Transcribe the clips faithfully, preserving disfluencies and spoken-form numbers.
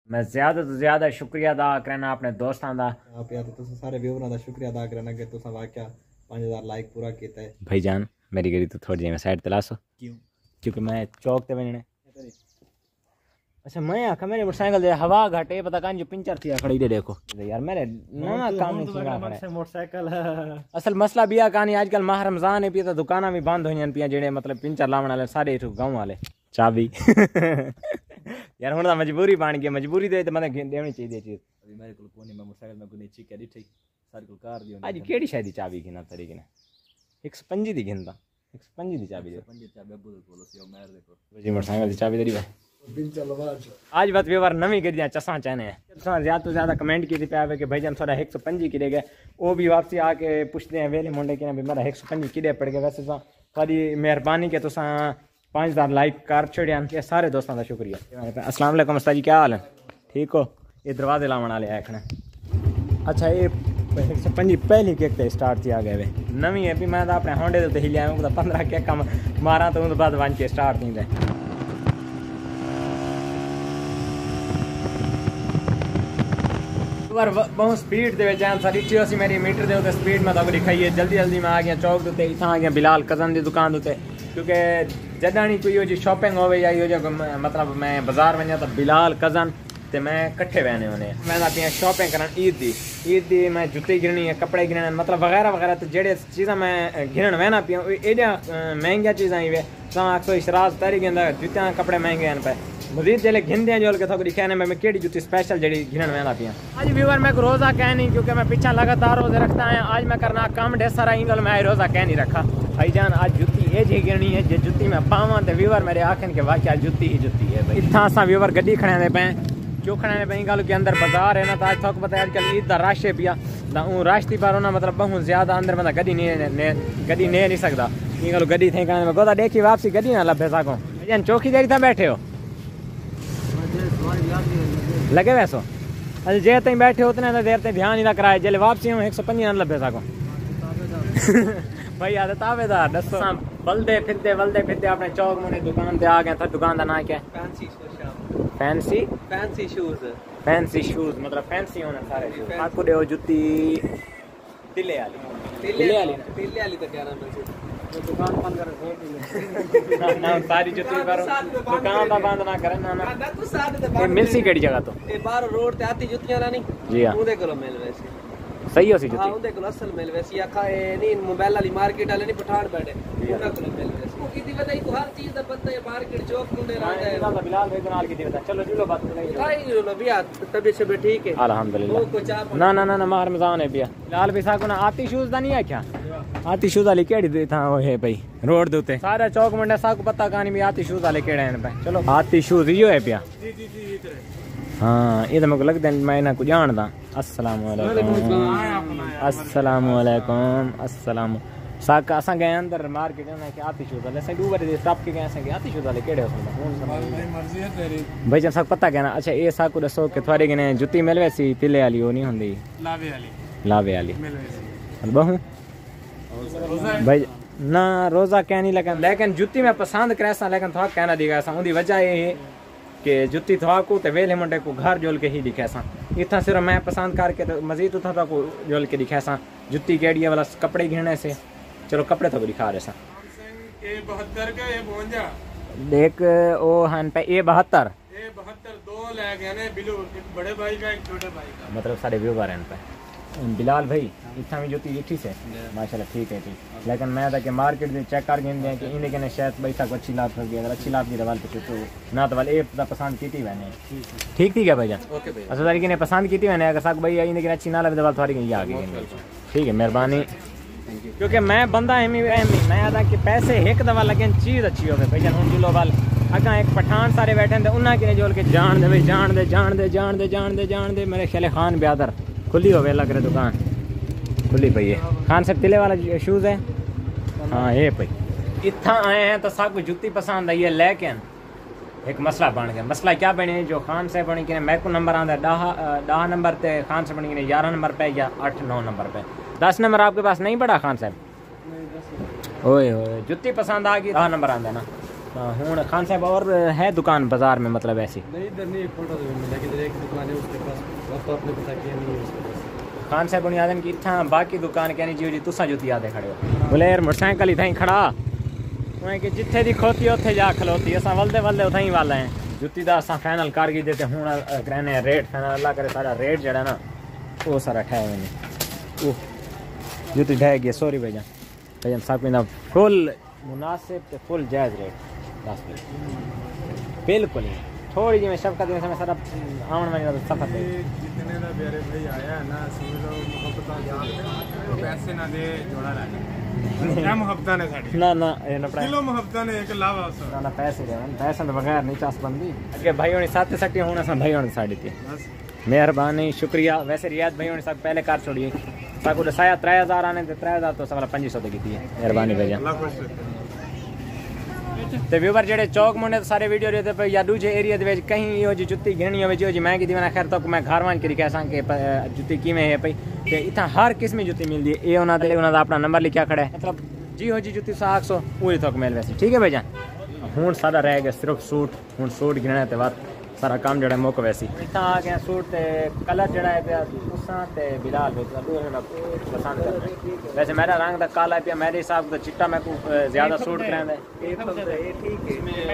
मैं ज्यादा तो ज्यादा शुक्रिया अदा करना अपने दोस्तों का। आप यार तो सारे व्यूअरां दा शुक्रिया अदा करना कि तुसा वाकया पाँच हज़ार लाइक पूरा किया है। भाईजान मेरी गली तो थोड़ी जी मैं साइड तलाशो क्यों क्योंकि मैं चौक ते वजने। अच्छा मैं आखा मेरे मोटरसाइकिल दे हवा घट है पता कान जो पंचर थी खड़ी दे देखो यार मेरे ना काम नहीं चल रहा मोटरसाइकिल। असल मसला भी आ कहानी आजकल माह रमजान है पिया तो दुकाना भी बंद होई पिया जेडे मतलब पंचर लावण वाले सारे गांव वाले चाबी यार हुण मजबूरी बन गई मजबूरी दे मतलब देनी चाहिए चीज अभी मेरे को कोनी मैं मोटरसाइकिल में कोनी ची करी थी सारे को कार दियो आज केड़ी शायद चाबी गिना तरीके ने एक सौ पचास दी गिनता एक सौ पचास दी चाबी दे पचास चाबी अब्बू दे बोलो सी मार देखो जी मोटरसाइकिल दी चाबी दे भाई दिन चलवा आज बात व्यवहार नवी कर दिया चसा चाहने हैं ज्यादा तो ज्यादा कमेंट की पे आवे कि भाईजान थोड़ा एक सौ पचास किडे गए वो भी वापसी आके पूछते हैं वेले मुंडे के भी मेरा एक सौ पचास किडे पड़ गए। वैसे तो थोड़ी मेहरबानी के तुसा पाँच हज़ार लाइक कर छड़िया के सारे दोस्तों का शुक्रिया। अस्सलाम वालेकुम उस्ताद जी क्या हाल है ठीक हो। ये दरवाजे लावन वाले आखने अच्छा ये एक सौ पचास पहली केक तो स्टार्ट थी आ गए वे नवी है भी मैं तो अपने होंडे तो हिलिया पंद्रह केक कम मारा तो बाद वन के स्टार्ट नहीं थे। बहुत स्पीड दे सारी अस्सी मेरी मीटर दे उत्ते स्पीड में तो दिखाई है जल्दी जल्दी में आ गया चौक उत्ते इतना आ गया बिलाल कज़न की दुकान उत्ते क्योंकि जदा नहीं कोई जी शॉपिंग हो या यो जो मतलब मैं बाजार वजा तो बिलाल कज़न तो मैं कट्ठे बहने होने मैं पिया शॉपिंग करन ईद दी ईद दी मैं जुत्ती गिरनी है कपड़े गिरने मतलब वगैरह वगैरह तो जेड़े चीज़ा मैं गिरन वहना पिया एडिया महंगिया चीज़ा ही वे आखो इशराज तारी गिंदा जुत्तियां कपड़े महंगे हैं पे मजीद जेले घिंदे जो के थोड़ी कहने में मैं केड़ी जुत्ती स्पेशल जेडी घिरन वहना पिया। आज व्यूअर मैं रोज़ा कह नहीं क्योंकि मैं पीछा लगातार रोजे रखता है आज मैं करना काम ढेर सारा इंगल मैं रोज़ा कह नहीं रखा भाईजान आज जुत्ती ये जी गिरनी है जे जुत्ती में पावा तो व्यूअर मेरे आखन के वाकया जुत्ती ही जुत्ती है भाई इतना असा व्यूअर गड्डी खड़े पे क्यों खड़े पे गल के अंदर बाजार है ना तो आज थोक पता है आजकल ईद का रश है पिया तो रश थी पर ना मतलब बहुत ज्यादा अंदर मतलब गड्डी नहीं गड्डी नहीं नहीं सकता ये गल गड्डी थे कहने गोदा देखी वापसी गड्डी ना लभे सको भाईजान चौकी देरी था बैठे हो लगे वैसो अरे जे तई बैठे उतने तो देर तक ध्यान ही ना कराए जल्द वापसी हूँ एक सौ पचास लभे सको भाई आदत तावेदार दसो बलदे फिरते बलदे फिरते अपने चौक मुने दुकान पे आ गए था दुकान का नाम क्या है fancy fancy shoes fancy shoes मतलब फैंसी होना सारे शूज आपको दे जुत्ती तिले वाली तिले वाली तिले वाली तो क्या नाम है दुकान बंद कर ना ना सारी जुत्ती पर दुकान दा बंद ना करे ना ना तो साथ दे मिलसी केड़ी जगह तो ए बाहर रोड ते आती जुत्तियां ना नहीं जी हां ओदे कोलो मिल वैसे सही हो सी जुत्ती हां ओदे कोलो असल मिल वैसी आखा ए नहीं मोबाइल वाली मार्केट वाले नहीं पठान बैठे ओना कोलो मिल वैसे वो कितनी बताई तो हर चीज दा पता है मार्केट चौक मुंडे रहता है ना बिलाल भाई नाल की बता चलो जुलो बात नहीं भाई जुलो भैया तबीयत से ठीक है अल्हम्दुलिल्लाह ना ना ना माह रमजान है भैया बिलाल भी साको ना आती शूज दा नहीं है क्या आती शूज वाली केड़ी था वो है भाई रोड दे सारा चौक मुंडा साको पता कहानी भी आती शूज वाले केड़े हैं पे चलो आती शूज यो है पिया हाँ ये तो मेरे को लगता है मैं इन्हें को जानदा। अस्सलाम वालेकुम अस्सलाम वालेकुम अस्सलाम साका असा गए अंदर मार्केट में कि आती शूज वाले साइड ऊपर दे स्टॉप के गए से आती शूज वाले केड़े हो भाई मर्जी है तेरी भाई जब साक पता कहना अच्छा ये साको दसो कि थोड़े गने जुत्ती मिलवे सी तिले वाली वो नहीं हुंदी लावे वाली लावे वाली मिलवे बहु भाई ना रोज़ा कह नहीं लेकिन लेकिन जुत्ती में पसंद करे सा लेकिन थोड़ा कहना दिखा सा उनकी वजह ये है कि जुत्ती थोड़ा को ते वेले मुंडे को घर जोल के ही दिखा सा इतना सिर्फ मैं पसंद करके तो मजीद उठा था को जोल के दिखा सा जुत्ती केड़ी वाला कपड़े घिरने से चलो कपड़े तो दिखा रहे सा ए बहत्तर का ये बोंजा देख ओ हन पे ए बहत्तर ए बहत्तर दो ले गए ने बिलू बड़े भाई का एक छोटे भाई का मतलब सारे व्यूवर हैं पे बिलाल भाई इतना भी जुत्ती इठी से माशाल्लाह ठीक है ठीक लेकिन मैं था कि मार्केट में चेक कर गिन कि इन्हें कहने शायद भाई तक अच्छी लाभ कर गया अगर अच्छी लाभ की दवाल पे तो ना तो वाले एक पसंद की थी मैंने ठीक ठीक है भाई जान ओके भाई अच्छा तरीके ने पसंद की थी मैंने अगर साक भाई इन्हें कहने अच्छी ना लगे दवाल थोड़ी ये आ गई ठीक है मेहरबानी क्योंकि मैं बंदा एमी एमी मैं आता कि पैसे एक दवा लगे चीज़ अच्छी हो गई भाई जान हूँ जिलो वाल अगर एक पठान सारे बैठे थे उन्हें कि जोल के जान दे भाई जान दे जान दे जान दे जान दे जान दे मेरे ख्याल खान ब्यादर खुली हो लग रहा दुकान खुली पई है खान साहब तिले वाला शूज है हाँ ये पई इतना आए हैं तो सब जुत्ती पसंद आई है लेकिन एक मसला बन गया मसला क्या बने जो खान साहब बनी कि मैं को नंबर आंदा डाह डाह नंबर पे खान साहब बनी ग्यारह नंबर पे या आठ नौ नंबर पे दस नंबर आपके पास नहीं पड़ा खान साहब ओए ओए जुत्ती पसंद आ गई डाह नंबर आंदा ना हूँ खान साहब और है दुकान बाजार में मतलब ऐसी नहीं इधर नहीं फोटो लेकिन इधर एक दुकान है उसके पास तो आपने पता किया नहीं है उसके पास खान साहब ने आदन की इतना बाकी दुकान कहनी जी जी तुसा जुती आदे खड़े हो बोले यार मोटरसाइकिल इतना ही खड़ा मैं कि जिथे दी खोती उत्थे जा खलोती असा वलदे वलदे उथा ही वाला है जुती दा असा फाइनल कर गई देते हूँ कहने रेट फाइनल अल्लाह करे सारा रेट जड़ा ना वो सारा ठह मैंने वो जुती ढह गई सॉरी भैया भैया सब कहना फुल मुनासिब फुल जायज़ रेट दस बिल्कुल ही थोड़ी जी मैं शफकत में समय सारा आवन वाली तो सफर दे जितने दा प्यारे भाई आया है ना समझ लो मोहब्बत तो पैसे ना दे जोड़ा लाने क्या मोहब्बत ने साडी ना ना ये ना पड़ा किलो मोहब्बत ने एक लावा उस ना ना पैसे दे पैसे तो बगैर नहीं चास बंदी अगे भाइयों ने साथ सट्टी होना सा भाइयों ने साड़ी थी मेहरबानी शुक्रिया वैसे रियाद भाइयों ने सब पहले कार छोड़ी साको दसाया त्रै हजार आने ते त्रै हजार तो सवाल पंजी सौ की थी मेहरबानी भैया अल्लाह खुश रखे ਤੇ ਵੀਵਰ ਜਿਹੜੇ ਚੌਕ ਮੁੰਡੇ ਸਾਰੇ ਵੀਡੀਓ ਦੇ ਤੇ ਜਾਂ ਦੂਜੇ ਏਰੀਆ ਦੇ ਵਿੱਚ ਕਹੀਂ ਇਹੋ ਜੀ ਜੁੱਤੀ ਘਣੀ ਹੋਵੇ ਜਿਹੋ ਜੀ ਮੈਂ ਕਿਦੀ ਮੈਂ ਖੈਰ ਤੱਕ ਮੈਂ ਘਰ ਵਾਂਝ ਕੇ ਕਹਿ ਸਾਂ ਕਿ ਜੁੱਤੀ ਕਿਵੇਂ ਹੈ ਭਈ ਤੇ ਇਥਾਂ ਹਰ ਕਿਸਮ ਦੀ ਜੁੱਤੀ ਮਿਲਦੀ ਹੈ ਇਹ ਉਹਨਾਂ ਦੇ ਉਹਨਾਂ ਦਾ ਆਪਣਾ ਨੰਬਰ ਲਿਖਿਆ ਖੜਾ ਹੈ ਮਤਲਬ ਜਿਹੋ ਜੀ ਜੁੱਤੀ ਸਾਖ ਸੌ ਉਹੀ ਤੱਕ ਮਿਲ ਵੈਸੇ ਠੀਕ ਹੈ ਭਾਈਜਾਨ ਹੁਣ ਸਾਡਾ ਰਹਿ ਗਿਆ ਸਿਰਫ ਸੂਟ ਹੁਣ ਸੂਟ ਗਿਣਨਾ ਤੇ ਬਾਅਦ सारा काम जड़ा मुक वैसी इतना आ गया सूट ते कलर जड़ा है पिया तुसा ते बिलाल विच दो मैं पसंद कर वैसे मेरा रंग दा काला है पिया मेरे हिसाब दा चिट्टा मैं को ज्यादा सूट करांदा है ये ठीक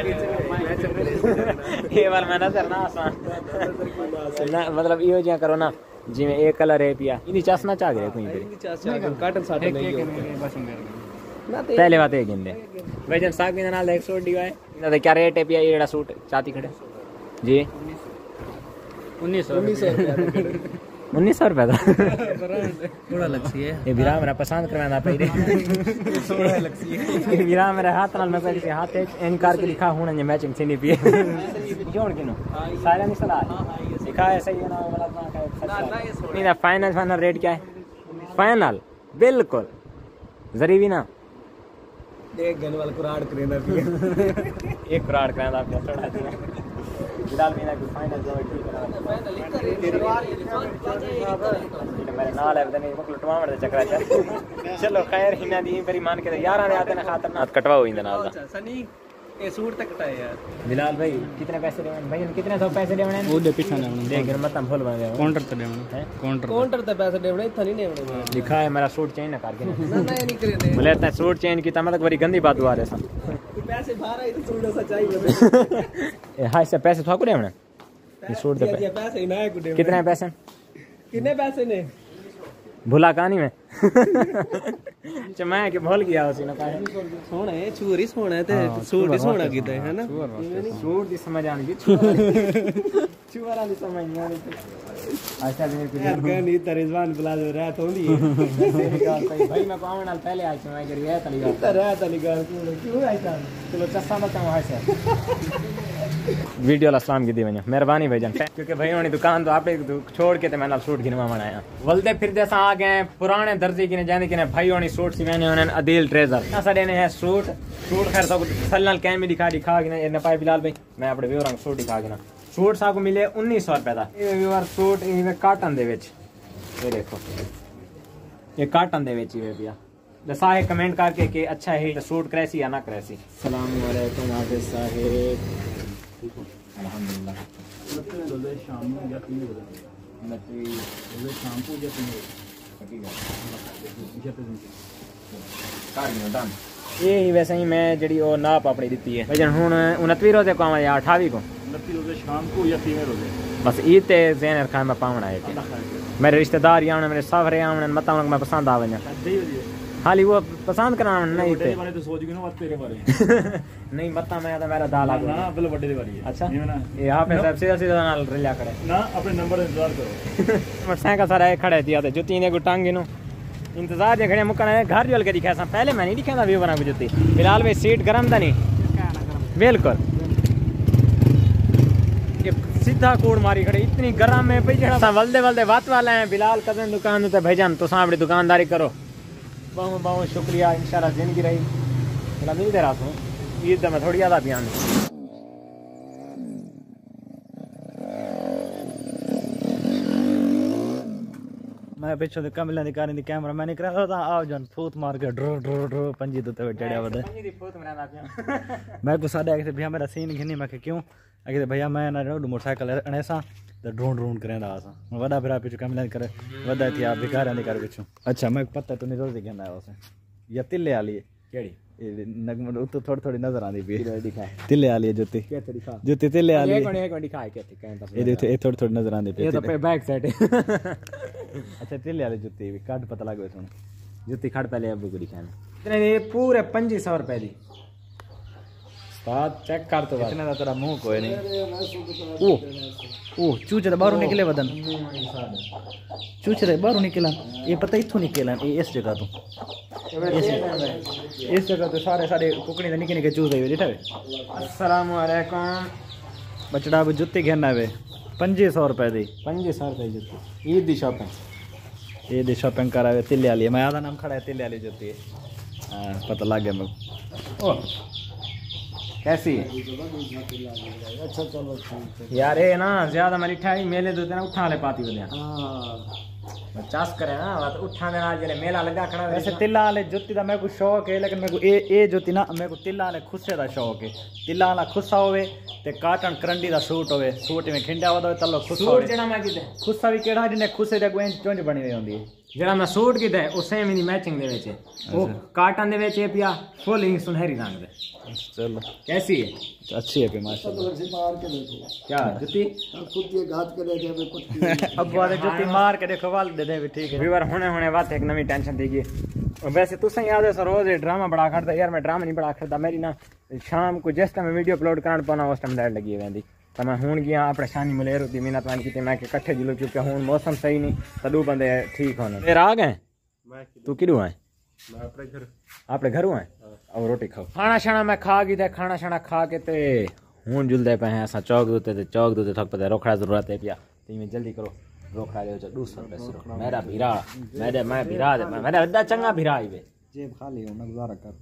है ये वाला मैं नजर ना आसान ना मतलब इहो जिया करो ना जिवें एक कलर है पिया इनी चसना चाह गए कोई पे काटन साट नहीं है पहले बात है गिंदे वैजन साहब के नाल एक सूट दिया है इना दे क्या रेट है पिया ये जेड़ा सूट चाती खड़े जी उन्नीस सौ उन्नीस सौ उन्नीस सौ रुपये का थोड़ा लगसी है ये बिरा मेरा पसंद करवाना पई थोड़ा लगसी है ये बिरा मेरा हाथ नाल मैं पहले हाथ एक इनकार के लिखा होना ये मैचिंग से नहीं पिए क्यों किनो सारा नहीं सलाह लिखा है सही है ना गलत ना का नहीं ना फाइनल फाइनल रेट क्या है फाइनल बिल्कुल जरूरी ना एक गन वाला कुराड़ करेंदा भी एक कुराड़ करांदा आपका थोड़ा बिलाल मीना की फाइनल जो ठीक है मेरे नाल है बदने मक लुटवावण दे चक्कर च चलो खैर हिना दी बरी मान के यारां दे आते ना खातर ना कटवा होई इंदा नाल दा सनी ये सूट तक कटाए यार बिलाल भाई कितने पैसे देवन भाई कितने सौ पैसे देवने वो दे पीछे ना देख मत हम भूल बन काउंटर पे देवने है काउंटर काउंटर पे पैसे देवने इतना नहीं देवने लिखा है मेरा सूट चेंज ना करके ना ना ये नहीं करे बोले ता सूट चेंज की मतलब बड़ी गंदी बात हुआ रे सा पैसे बाहर आई तो सूट सच्चाई बता ए हां से पैसे थाको देवने ये सूट दे पैसे ही ना है कुछ कितने पैसे कितने पैसे ने भूला कहानी में मैं के भूल गया उसी ने कहा सोना है चूरी सोना है ते सूट ही सोना कीता है ना सूट दी समझ आनी जी चूरा दी समझ नहीं आनी अच्छा दिन के यार कहनी तरिजवान प्लाजो रात होंदी भाई मैं पावन नाल पहले आई मैं कर गया तली है रात तली गाल क्यों आई था चलो चस्सा बताऊं है सर वीडियो अस्सलाम की दी वने मेहरबानी भाईजान क्योंकि भाई उन्होंने दुकान तो आप छोड़ के ते मैंने सूट गिनवा बनाया वलदे फिर जैसा आ गए पुराने दर्जी की ने जाने की ने भाई उन्होंने सूट सी मैंने उन्होंने अदील ट्रेजर साडे ने है सूट सूट खैर सब सलनल कैम भी दिखा दिखा के ने पाई बिलाल भाई मैं अपने व्यू रंग सूट दिखा के ना सूट साको मिले उन्नीस सौ रुपए का ये व्यूअर सूट ये काटन दे विच ये देखो ये काटन दे विच ये पिया दसा है कमेंट करके कि अच्छा है सूट क्रैसी या ना क्रैसी सलाम वालेकुम हाफिज साहिब अल्हम्दुलिल्लाह रोजे शाम में या तीन बजे नती रोजे शाम को या तीन बजे ये ही वैसे ही मैं जड़ी ओ नाप अपनी दी है भजन हुन उनतीस रोजे को आवा या अठावी को उनतीस रोजे शाम को या तीन रोजे बस ईद ते ज़ैन रखा मैं पावना है मेरे रिश्तेदार या मेरे सावरे आवन मता मैं पसंद आवे हाली वो पसंद करावन नहीं ते बारे तो सोच गए ना बात तेरे बारे नहीं मता मैं तो मेरा दाल आ ना पहले बड़े दी बारी है अच्छा ये आप है सब सीधा सीधा नाल रिला करे ना अपने नंबर इंतजार करो मोटरसाइकिल सारा खड़े दिया ते जुती ने गुटांगे नु इंतजार जे खड़े मुकना है घर जोल के दिखा सा पहले मैं नहीं दिखा था व्यू बना को जुती फिलहाल वे सीट गरम था नहीं बिल्कुल ये सीधा कोड़ मारी खड़े इतनी गरम है भाई जेड़ा वलदे वलदे बात वाला है बिलाल कदन दुकान ते भाईजान तो अपनी दुकानदारी करो बहुत बहुत शुक्रिया इंशाल्लाह जिंदगी रही मेरा मिलते रहा ईद मैं थोड़ी ज़्यादा बयान मैं पिछों दे कमले दी कार दी कैमरा मैं नहीं करा था आओ जन फूत मार के ड्रो ड्रो ड्रो पंजी तो ते चढ़या वदे पंजी दी फूत मरांदा पिया मैं को साडे के भैया मेरा सीन घिनी मैं क्यों अगे भैया मैं ना मोटरसाइकिल अने सा तो ड्रोन ड्रोन करेंदा असा वडा फिरा पिछो कमले करे वदा थी आप बेकार दी कर पिछो अच्छा मैं पता तो नहीं रोज कहना है उसे या तिल्ले वाली केड़ी नगम उतो थोड़ी थोड़ी नजर आंदी भी दिखा तिल्ले वाली जुत्ती के दिखा जुत्ती तिल्ले वाली एक एक दिखा के कहंदा ये देखो ये थोड़ी थोड़ी नजर आंदी पे ये तो पे बैक साइड अच्छा तिल्ले वाली जुत्ती भी काट पता लगे सुन जुत्ती खड़ पहले अबू को दिखाना इतने ये पूरे पच्चीस सौ रुपए दी उस्ताद चेक कर तो इतने दा तेरा मुंह कोई नहीं ओ ओ चूचे तो बाहर निकले बदन चूचे तो बाहर निकला ये पता इथों निकला ये इस जगह तो इस जगह तो सारे सारे कुकड़ी दे निके निके चूजे हुए देखा अस्सलाम वालेकुम बचड़ा अब जुत्ती घेना वे पंजी सौ रुपए दी पंजी सौ रुपए जुत्ती ईद दी शॉपिंग ईद दी शॉपिंग करावे तिल्ले वाली मैं आधा नाम खड़ा है तिल्ले वाली जुत्ती हां पता लग गया मेरे ओ कैसी अच्छा चलो यार ये ना ज्यादा मिठाई मेले दो ना उठा ले पाती बोलिया हां चास करे ना बात उठा देना जेले मेला लगा खड़ा वैसे तिल्ला वाले जुत्ती दा मेरे को शौक है लेकिन मेरे को ए ए जुत्ती ना मेरे को तिल्ला वाले खुस्से दा शौक है तिल्ला वाला खुस्सा होवे ते काटन करंडी दा सूट होवे सूट में खिंडा होवे तलो खुस्सा सूट जेना मैं किते खुस्सा भी केड़ा जिने खुस्से दे कोई चुंझ बनी हुई होंदी है जेड़ा मैं सूट किते ओ सेम ही मैचिंग दे विच ओ काटन दे विच पिया फुल इंग सुनहरी रंग दे चलो कैसी है अच्छी है पे माशाल्लाह मार के देखो क्या जुत्ती कुत्ते घात करे थे हमें कुछ अब वाले जुत्ती मार के देखो वाल दे दे भी ठीक है व्यूअर होने होने बात एक नवी टेंशन थी और वैसे तुसें याद है सर रोज ड्रामा बड़ा करदा यार मैं ड्रामा नहीं बड़ा करदा मेरी ना शाम को जिस टाइम वीडियो अपलोड करान पाना उस टाइम लाइट लगी वेंदी तो मैं हुन गया अपने शानी मुलेर होती मिन्नत मान की मैं कट्ठे जुलो चुके हूं मौसम सही नहीं तदू बंदे ठीक होने फिर आ गए तू किदू है मैं अपने घर अपने घर है और रोटी खाओ खाना शाना मैं खा गई थे खाना शाना खा के ते हुन जुलदे पे हैं असा चौक दूते ते चौक दूते थक पते रोकड़ा जरूरत है पिया ती में जल्दी करो रोकड़ा ले दो सौ रुपए सिर्फ मेरा भीरा मेरे मैं भीरा दे मेरा अद्दा चंगा भीरा आई वे जेब खाली हो ना गुजारा कर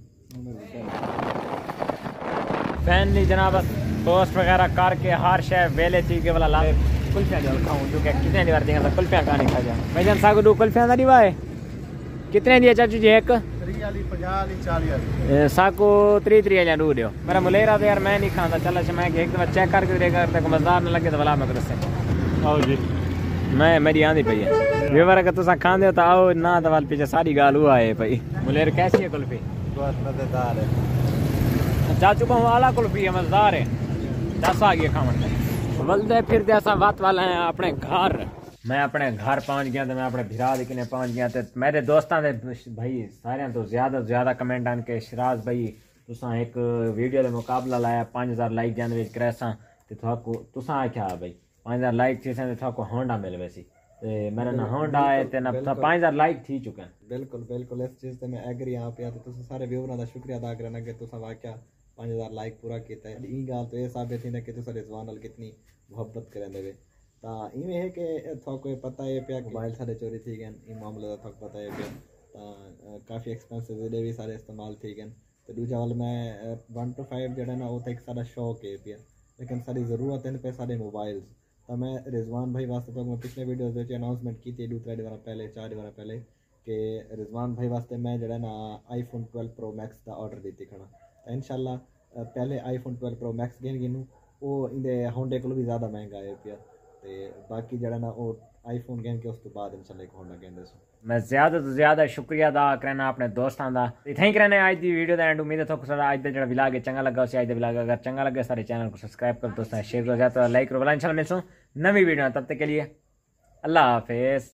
फैन नहीं जनाब पोस्ट वगैरह करके हर शय वेले चीज वाला ला कुल्फियां जो खाऊं जो के कितने बार देंगे तो कुल्फियां का नहीं खा जा मैं जन सागो दो कुल्फियां दा दिवा है कितने दिए चाचू जी एक तीस वाली पचास वाली चालीस वाली साको त्री त्री वाला दो दियो मेरा मुलेरा तो यार मैं नहीं खाता चल अच्छा मैं एक दफा चेक करके देगा तक मजेदार न लगे तो भला मैं कर से आओ जी मैं मेरी आंधी पई है व्यवहार का तुसा खांदे हो तो आओ ना दवाल पीछे सारी गाल हुआ है भाई मुलेर कैसी है कुल्फी बहुत मजेदार है चाचू को आला कुल्फी है मजेदार है दस आ गया खावन बलदे फिर जैसा बात वाला है अपने घर मैं अपने घर पहुंच गया तो मैं अपने भिरा दे किने पहुंच गया तो मेरे दोस्तां दे भाई सारे तो ज्यादा तो ज्यादा कमेंट आन के शराज भाई तुसा एक वीडियो दे मुकाबला लाया पाँच हजार लाइक जाने विच करैसा ते थाको तुसा आख्या भाई पाँच हजार लाइक थी ते थाको होंडा मिल वैसी ते मेरा ना होंडा है ते ना पाँच हजार लाइक थी चुके हैं बिल्कुल बिल्कुल इस चीज ते मैं एग्री यहां पे तो तुसा सारे व्यूअरां दा शुक्रिया अदा करना कि तुसा वाकया पाँच हजार लाइक पूरा कीता है ई गाल तो ये साबित थी कि तुसा रिजवान नाल कितनी मोहब्बत करंदे वे ता इवें है कि थाको पता है पिया मोबाइल सारे चोरी थी गए ई मामले दा थाको पता है पिया ता काफी एक्सपेंसिव वीडियो भी सारे इस्तेमाल थी गए तो दूजा वाल मैं वन टू फाइव जड़ा ना वो तो एक सारा शौक है पिया लेकिन सारी ज़रूरत है पे सारे मोबाइल्स तो मैं रिजवान भाई वास्ते तो मैं पिछले वीडियोस में अनाउंसमेंट की थी दो त्रै दिन पहले चार दिन पहले कि रिजवान भाई वास्ते मैं जड़ा ना आईफोन ट्वेल्व प्रो मैक्स का ऑर्डर दी खड़ा तो इंशाल्लाह पहले आईफोन ट्वेल्व प्रो मैक्स गेन गिनू वो इंदे होंडे को भी ज़्यादा महंगा है पिया ते बाकी जड़ा ना वो आईफोन गेन के उस तो बाद इंशाल्लाह एक होंडा गेन दसो मैं ज्यादा तो ज्यादा शुक्रिया अदा करना अपने दोस्तों का इतना ही करने आज की वीडियो का एंड उम्मीद है थोड़ा सारा आज का जो विलाग है चंगा लगा उसे आज का विलाग अगर चंगा लगे सारे चैनल को सब्सक्राइब करो दोस्तों शेयर करो ज्यादा लाइक करो इंशाल्लाह मिलूँ नवी वीडियो तब तक के लिए अल्लाह हाफिज।